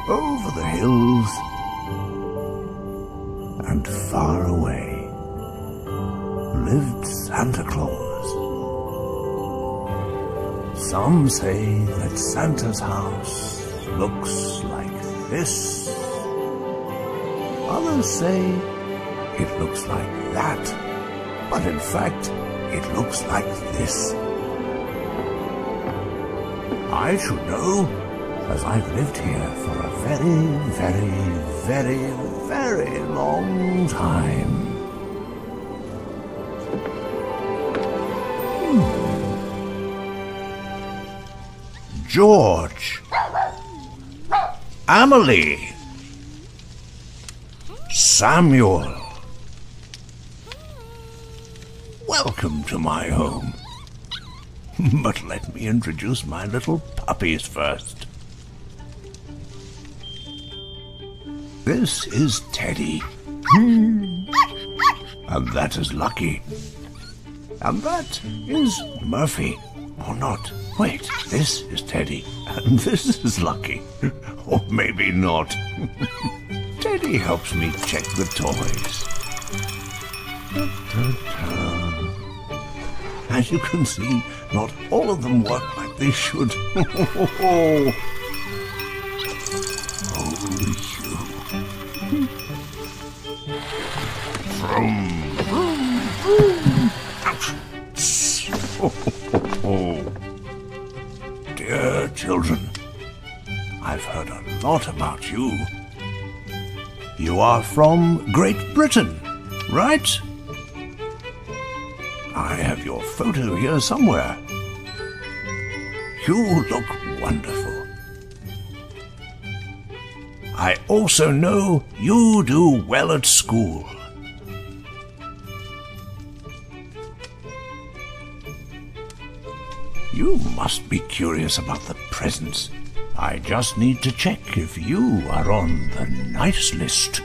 over the hills and far away lived Santa Claus. Some say that Santa's house looks like this. Others say it looks like that. But in fact, it looks like this. I should know, as I've lived here for a very, very, very, very long time. George, Amelie, Samuel, welcome to my home. But let me introduce my little puppies first. This is Teddy. And that is Lucky. And that is Murphy. Or not. Wait, this is Teddy. And this is Lucky. Or maybe not. Teddy helps me check the toys. As you can see, not all of them work like they should. Oh, you. Ouch. Dear children, I've heard a lot about you. You are from Great Britain, right? I have your photo here somewhere. You look wonderful. I also know you do well at school. You must be curious about the presents. I just need to check if you are on the nice list.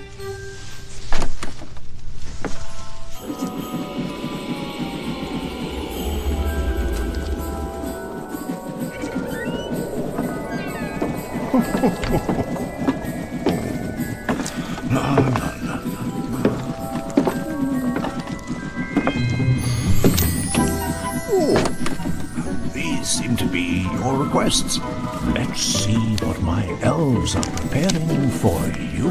These seem to be your requests. Let's see what my elves are preparing for you.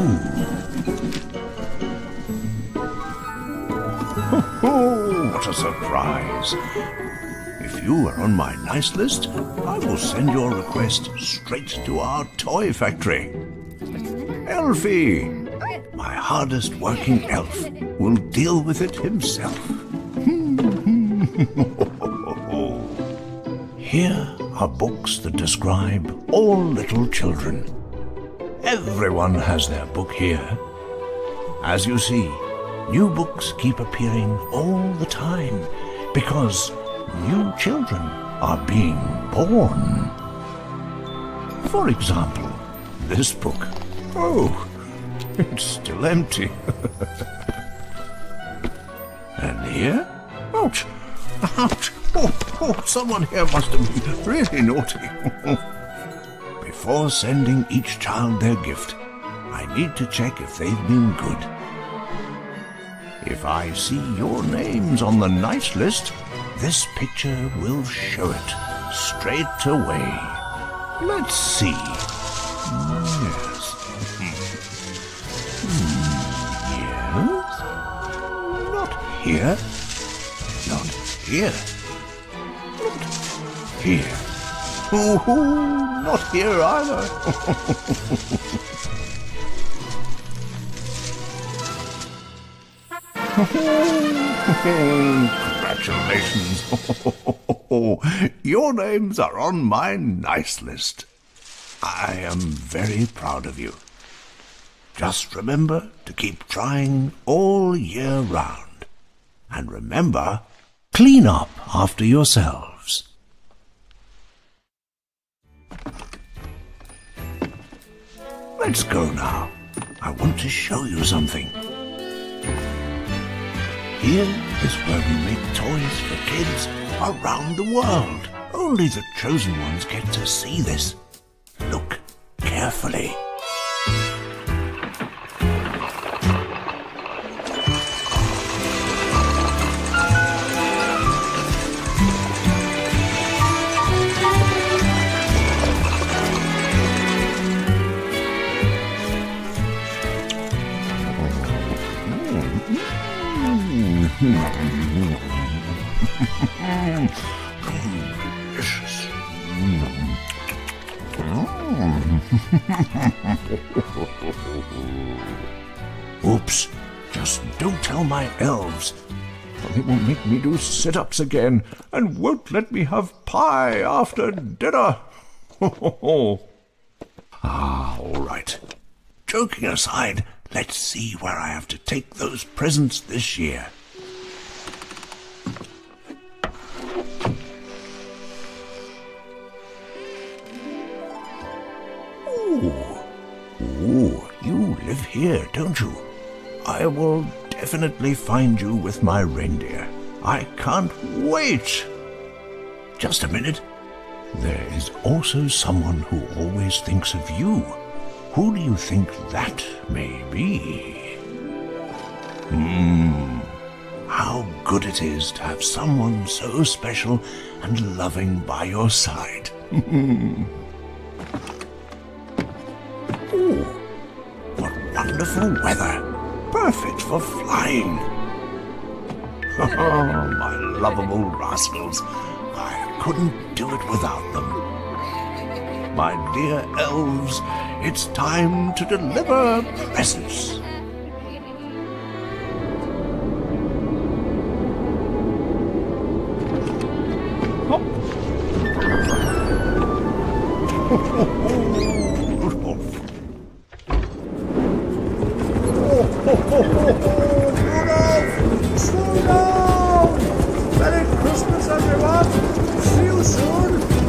Oh, what a surprise! If you are on my nice list, I will send your request straight to our toy factory. Elfie, my hardest working elf, will deal with it himself. Here are books that describe all little children. Everyone has their book here. As you see, new books keep appearing all the time because new children are being born. For example, this book. Oh, it's still empty. And here? Ouch! Ouch! Oh, someone here must have been really naughty. Before sending each child their gift, I need to check if they've been good. If I see your names on the nice list, this picture will show it straight away. Let's see. Yes. Yes. Not here. Not here. Here. Oh, not here either. Congratulations. Your names are on my nice list. I am very proud of you. Just remember to keep trying all year round. And remember, clean up after yourselves. Let's go now. I want to show you something. Here is where we make toys for kids around the world. Only the chosen ones get to see this. Look carefully. Delicious. Oops, just don't tell my elves, or they will make me do sit-ups again and won't let me have pie after dinner. All right. Joking aside, let's see where I have to take those presents this year. Ooh, you live here, don't you? I will definitely find you with my reindeer. I can't wait! Just a minute. There is also someone who always thinks of you. Who do you think that may be? How good it is to have someone so special and loving by your side. Ooh, what wonderful weather! Perfect for flying. My lovable rascals. I couldn't do it without them. My dear elves, it's time to deliver presents. Rudolph! Slow down! Merry Christmas, everyone! See you soon!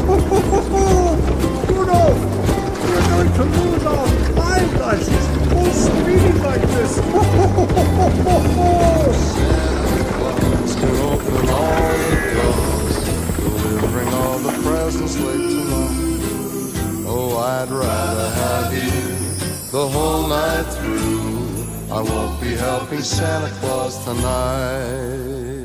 Rudolph! We're going to lose our flying license! All speeding like this! To open all the doors, delivering all the presents late tonight. Oh, I'd rather have you the whole night through. I won't be helping Santa Claus tonight.